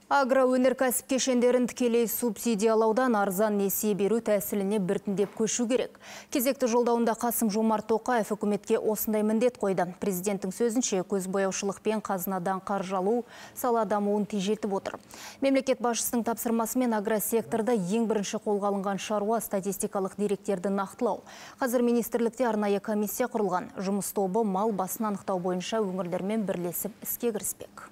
Агроөнеркәсіп кешендерін тікелей субсидиялаудан арзан несие беру тәсіліне біртіндеп көшу керек. Кезекті жолдауында Қасым-Жомарт Тоқаев үкіметке осындай міндет қойды. Президенттің сөзінше, көзбояушылықпен қазынадан қаржы алу сала дамуын тежелтіп отыр. Мемлекет басшысының тапсырмасымен агросекторда ең бірінші қолға алынған шаруа статистикалық деректерді нақтылау. Қазір министрлікте арнайы комиссия құрылған. Жұмыс тобы мал басын анықтау бойынша өңірлермен бірлесіп іске кіріспек.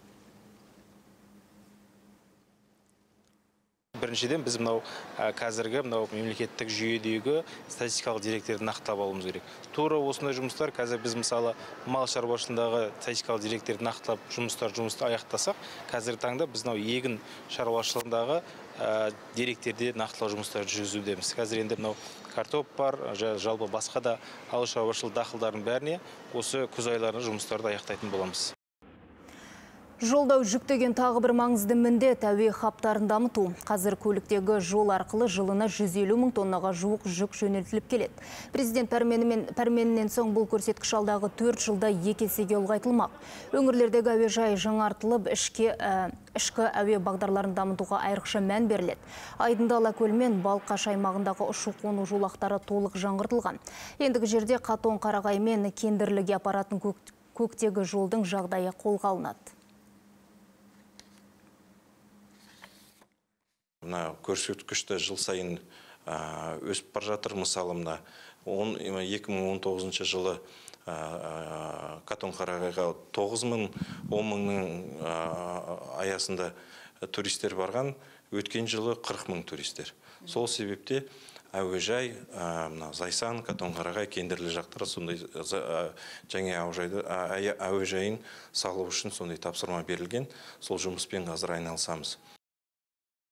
Біріншіден біз қазіргі мемлекеттік жүйедегі статистикалық деректерді нақтылап алуымыз керек. Тура осындай жұмыстар қазір біз мысалы мал шаруашылығындағы статистикалық деректерді нақтылап жұмысты аяқтасақ, қазіргі таңда біз егін шаруашылығындағы деректерде нақтылау жұмыстарын жүргізудеміз. Қазір енді картоп бар, жалпы басқа да ауыл шаруашылығы дақылдарының бәріне осы күз айларында жұмыстарды аяқтайтын боламыз. Жолдау жүктеген тағы бір маңызды міндет әуе хабтарын дамыту. Қазір көліктегі жол арқылы жылына 150 мың тоннаға жуық жүк жөнелтіліп келеді. Президент пәрменінен соң бұл көрсеткіш алдағы 4 жылда 2 есеге ұлғайтылмақ. Өңірлердегі әуежай жаңартылып, ішкі әуе бағдарларын дамытуға айрықша мән беріледі. Айдынды Алакөл мен Балқаш аймағындағы ұшу-қону жолақтары толық жаңғыртылған. Ендігі жерде Қатон-Қарағай мен Кендірліге апаратын көктегі жолдың жағдайы қолға алынады. Көрсеткішті жыл сайын өсіп бар жатыр. Мысалы, 2019 жылы Қатон-Қарағайға 9 мың, 10 мыңның аясында туристер барған, өткен жылы 40 мың туристер. Сол себепте әуежай, Зайсан, Қатон-Қарағай, Кендірлі жақтары сондай жаңа әуежайын салу үшін сондай тапсырма берілген. Сол жұмыспен қазір айналысамыз.